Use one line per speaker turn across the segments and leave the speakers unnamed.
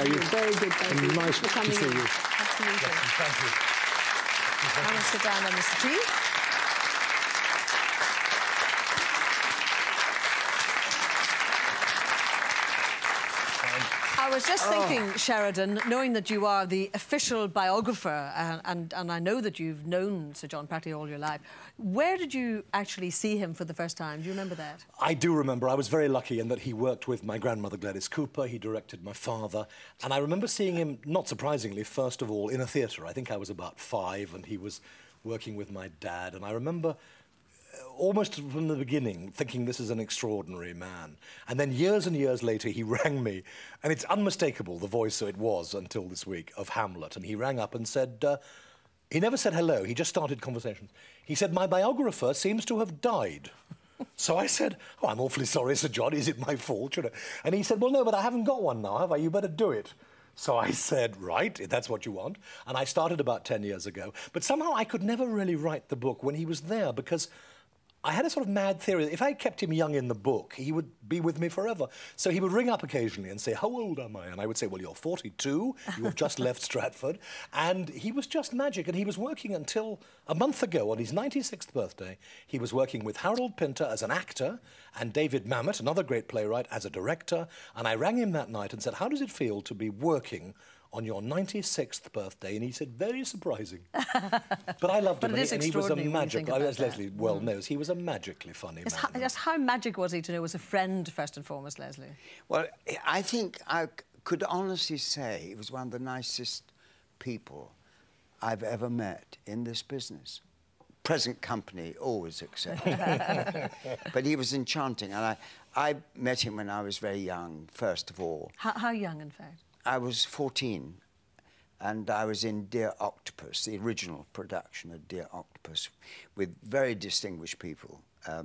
you?
Very good, thank you.
Nice to see you.
Absolutely.
Thank you.
I'm going to sit down on Mr. T. I was just thinking, Sheridan, knowing that you are the official biographer, and I know that you've known Sir John practically all your life, where did you actually see him for the first time? Do you remember that?
I do remember. I was very lucky in that he worked with my grandmother, Gladys Cooper. He directed my father. And I remember seeing him, not surprisingly, first of all, in a theatre. I think I was about 5, and he was working with my dad. And I remember almost from the beginning thinking this is an extraordinary man. And then years and years later he rang me, and it's unmistakable, the voice, so it was until this week, of Hamlet. And he rang up and said, he never said hello, he just started conversations. He said, my biographer seems to have died. So I said, oh, I'm awfully sorry, Sir John, is it my fault? You know? And he said, well, no, but I haven't got one now, have I? You better do it. So I said, right, if that's what you want. And I started about 10 years ago. But somehow I could never really write the book when he was there, because I had a sort of mad theory that if I kept him young in the book, he would be with me forever. So he would ring up occasionally and say, how old am I? And I would say, well, you're 42, you have just left Stratford. And he was just magic. And he was working until a month ago, on his 96th birthday. He was working with Harold Pinter as an actor and David Mamet, another great playwright, as a director. And I rang him that night and said, how does it feel to be working on your 96th birthday? And he said, very surprising. But I loved him, and he was a magic, as Lesley well knows, he was a magically funny man.
Just how magic was he to know as a friend, first and foremost, Lesley?
Well, I think I could honestly say he was one of the nicest people I've ever met in this business. Present company, always accepted. But he was enchanting, and I met him when I was very young, first of all.
How young, in fact?
I was 14, and I was in Dear Octopus, the original production of Dear Octopus, with very distinguished people.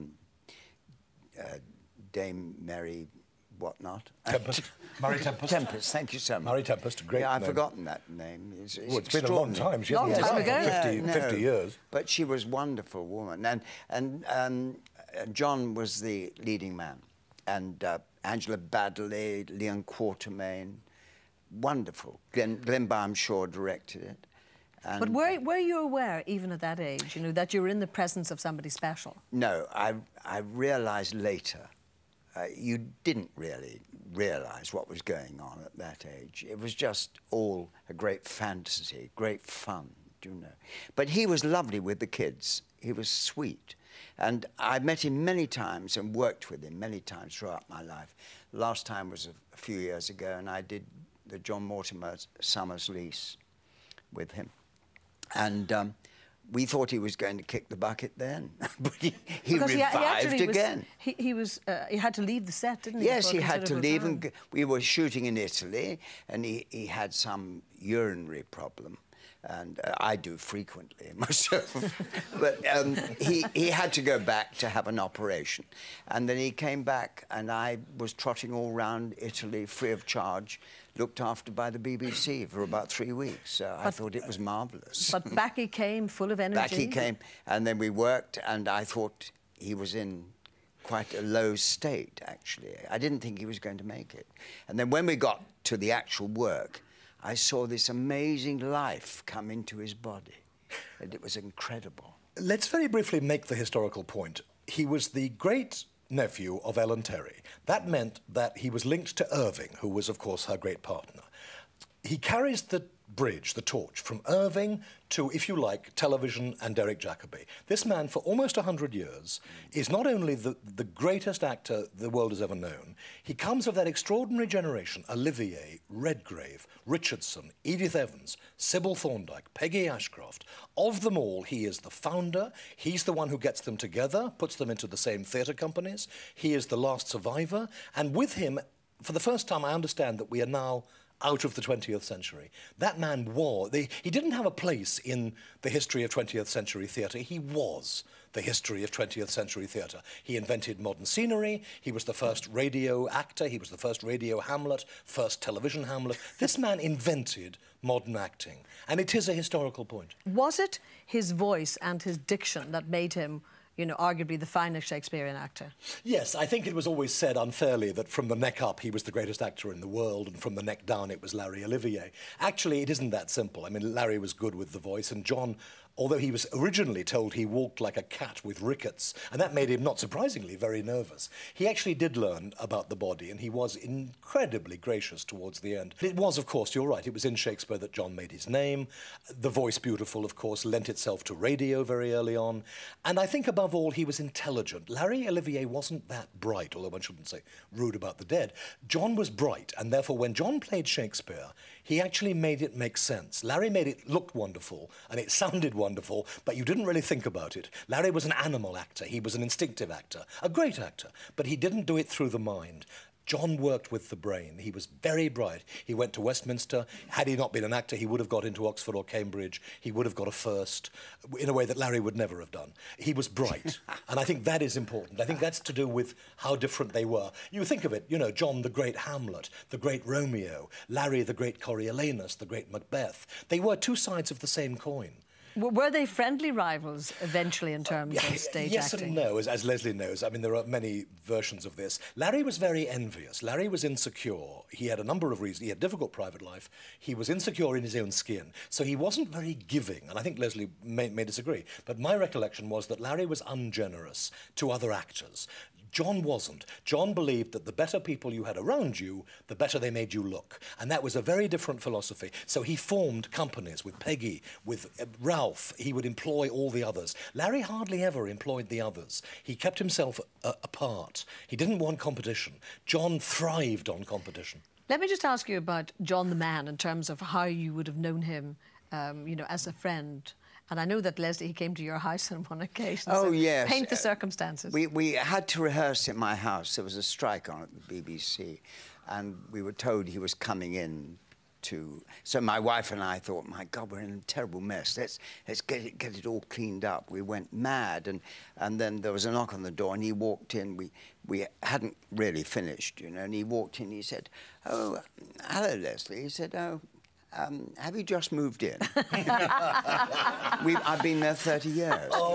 Dame Mary whatnot.
Tempest. Mary Tempest.
Tempest, thank you so much.
Mary Tempest, great
Yeah, I've
name.
forgotten that name.
It's been a long time. She hasn't
Long time
been
ago.
50 years.
But she was a wonderful woman. And John was the leading man. And Angela Baddeley, Leon Quartermain, wonderful. Glenn Shaw directed it. And
but were you aware, even at that age, you know, that you were in the presence of somebody special?
No, I realised later. You didn't really realise what was going on at that age. It was just all a great fantasy, great fun, do you know. But he was lovely with the kids. He was sweet. And I met him many times and worked with him many times throughout my life. Last time was a few years ago, and I did the John Mortimer Summer's Lease with him. And we thought he was going to kick the bucket then, but he revived again.
He had to leave the set, didn't he?
Yes, he had to leave, and we were shooting in Italy, and he had some urinary problem. And I do frequently myself. But he had to go back to have an operation. And then he came back, and I was trotting all around Italy free of charge, looked after by the BBC for about 3 weeks. So I thought it was marvellous.
But back he came, full of energy.
Back he came, and then we worked, and I thought he was in quite a low state, actually. I didn't think he was going to make it. And then when we got to the actual work, I saw this amazing life come into his body, and it was incredible.
Let's very briefly make the historical point. He was the great nephew of Ellen Terry. That meant that he was linked to Irving, who was, of course, her great partner. He carries the bridge, the torch, from Irving to, if you like, television and Derek Jacobi. This man, for almost 100 years, is not only the greatest actor the world has ever known, he comes of that extraordinary generation, Olivier, Redgrave, Richardson, Edith Evans, Sybil Thorndike, Peggy Ashcroft. Of them all, he is the founder. He's the one who gets them together, puts them into the same theatre companies. He is the last survivor. And with him, for the first time, I understand that we are now out of the 20th century. That man he didn't have a place in the history of 20th century theatre. He was the history of 20th century theatre. He invented modern scenery. He was the first radio actor. He was the first radio Hamlet, first television Hamlet. This man invented modern acting, and it is a historical point.
Was it his voice and his diction that made him, you know, arguably the finest Shakespearean actor.
Yes, I think it was always said unfairly that from the neck up he was the greatest actor in the world, and from the neck down it was Larry Olivier. Actually, it isn't that simple. I mean, Larry was good with the voice, and John, although he was originally told he walked like a cat with rickets, and that made him, not surprisingly, very nervous, he actually did learn about the body, and he was incredibly gracious towards the end. It was, of course, you're right, it was in Shakespeare that John made his name. The voice, beautiful, of course, lent itself to radio very early on, and I think, above all, he was intelligent. Larry Olivier wasn't that bright, although one shouldn't say rude about the dead. John was bright, and therefore, when John played Shakespeare, he actually made it make sense. Larry made it look wonderful, and it sounded wonderful, but you didn't really think about it. Larry was an animal actor. He was an instinctive actor, a great actor, but he didn't do it through the mind. John worked with the brain. He was very bright. He went to Westminster. Had he not been an actor, he would have got into Oxford or Cambridge. He would have got a first in a way that Larry would never have done. He was bright, and I think that is important. I think that's to do with how different they were. You think of it, you know, John, the great Hamlet, the great Romeo, Larry, the great Coriolanus, the great Macbeth. They were two sides of the same coin.
Were they friendly rivals eventually in terms of stage
yes
acting?
Yes and no, as Lesley knows. I mean, there are many versions of this. Larry was very envious. Larry was insecure. He had a number of reasons. He had a difficult private life. He was insecure in his own skin. So he wasn't very giving, and I think Lesley may disagree. But my recollection was that Larry was ungenerous to other actors. John wasn't. John believed that the better people you had around you, the better they made you look. And that was a very different philosophy. So he formed companies with Peggy, with Ralph. He would employ all the others. Larry hardly ever employed the others. He kept himself apart. He didn't want competition. John thrived on competition.
Let me just ask you about John the man in terms of how you would have known him, you know, as a friend. And I know that, Lesley, he came to your house on one occasion.
Oh,
so
yes.
Paint the circumstances.
We had to rehearse at my house. There was a strike on at the BBC, and we were told he was coming in to... So my wife and I thought, my God, we're in a terrible mess. Let's get it all cleaned up. We went mad, and then there was a knock on the door, and he walked in. We hadn't really finished, you know, and he walked in. He said, "Oh, hello, Lesley." He said, "Oh, have you just moved in?" I've been there 30 years.
Oh,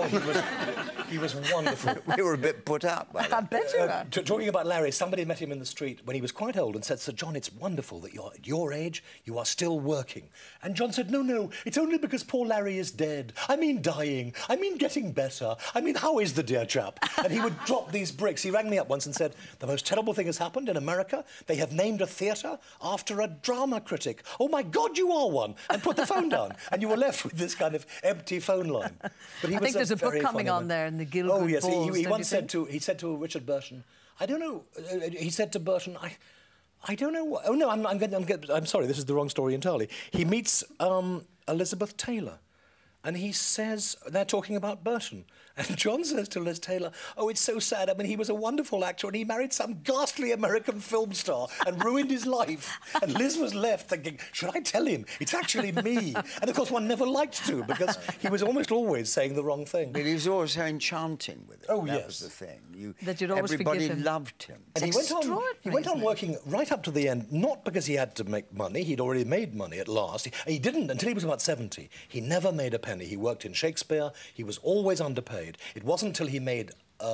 he was wonderful.
We were a bit put up by that.
I bet you were.
Talking about Larry, somebody met him in the street when he was quite old and said, "Sir John, it's wonderful that you're at your age, you are still working." And John said, "No, it's only because poor Larry is dead. I mean dying. I mean getting better. I mean, how is the dear chap?" And he would drop these bricks. He rang me up once and said, "The most terrible thing has happened in America. They have named a theatre after a drama critic. Oh, my God, you are one." And put the phone down. And you were left with this kind of empty phone line. But
I think there's a book coming on there in the Gielgud
Oh, yes.
balls,
He once said to Richard Burton, I don't know, he said to Burton, I don't know what... Oh, no, I'm sorry, this is the wrong story entirely. He meets Elizabeth Taylor, and he says, they're talking about Burton, and John says to Liz Taylor, "Oh, it's so sad. I mean, he was a wonderful actor, and he married some ghastly American film star and ruined his life." And Liz was left thinking, should I tell him? It's actually me. And, of course, one never liked to, because he was almost always saying the wrong thing.
But he was always so enchanting with it.
Oh,
that
yes.
was the thing.
That you'd always forgive
everybody
him.
loved him.
And he went on working right up to the end, not because he had to make money. He'd already made money at last. He didn't until he was about 70. He never made a penny. He worked in Shakespeare. He was always underpaid. It wasn't until he made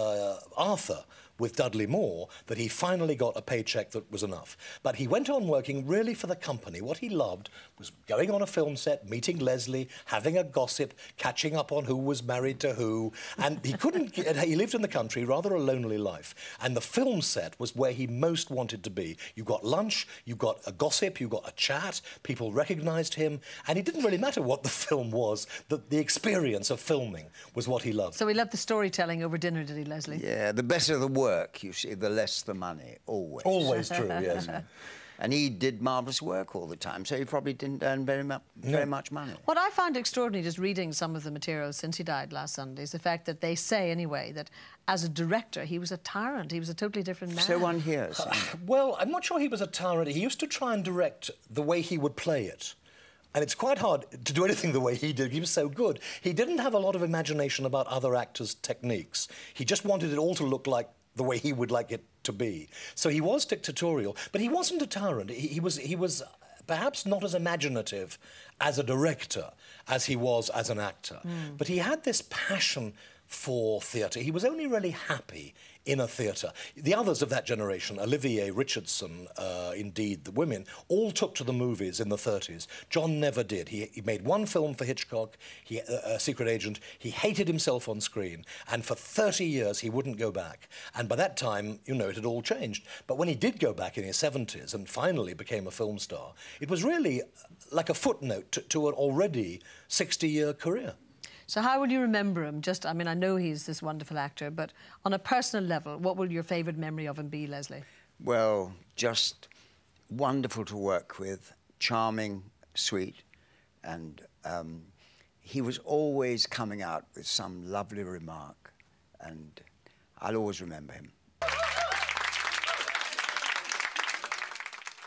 Arthur with Dudley Moore that he finally got a paycheck that was enough. But he went on working really for the company. What he loved was going on a film set, meeting Lesley, having a gossip, catching up on who was married to who, and he couldn't he lived in the country, rather a lonely life, and the film set was where he most wanted to be. You got lunch, you got a gossip, you got a chat, people recognised him, and it didn't really matter what the film was, the experience of filming was what he loved.
So he loved the storytelling over dinner, did he, Lesley?
Yeah, the better the work, you see, the less the money, always.
Always true, yes.
And he did marvellous work all the time, so he probably didn't earn very much money.
What I found extraordinary just reading some of the materials since he died last Sunday is the fact that they say, anyway, that as a director, he was a tyrant. He was a totally different man.
So one hears.
Well, I'm not sure he was a tyrant. He used to try and direct the way he would play it. And it's quite hard to do anything the way he did. He was so good. He didn't have a lot of imagination about other actors' techniques. He just wanted it all to look like the way he would like it to be. So he was dictatorial, but he wasn't a tyrant. He was perhaps not as imaginative as a director as he was as an actor. But he had this passion for theatre. He was only really happy in a theatre. The others of that generation, Olivier, Richardson, indeed the women, all took to the movies in the 30s. John never did. He made one film for Hitchcock, Secret Agent. He hated himself on screen, and for 30 years he wouldn't go back. And by that time, you know, it had all changed. But when he did go back in his 70s and finally became a film star, it was really like a footnote to an already 60-year career.
So how will you remember him? Just, I mean, I know he's this wonderful actor, but on a personal level, what will your favourite memory of him be, Lesley?
Well, just wonderful to work with, charming, sweet, and he was always coming out with some lovely remark, and I'll always remember him.